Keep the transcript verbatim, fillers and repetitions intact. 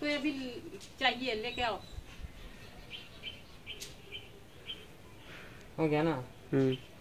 इसको अभी चाहिए, लेके आओ। हो गया ना? हम्म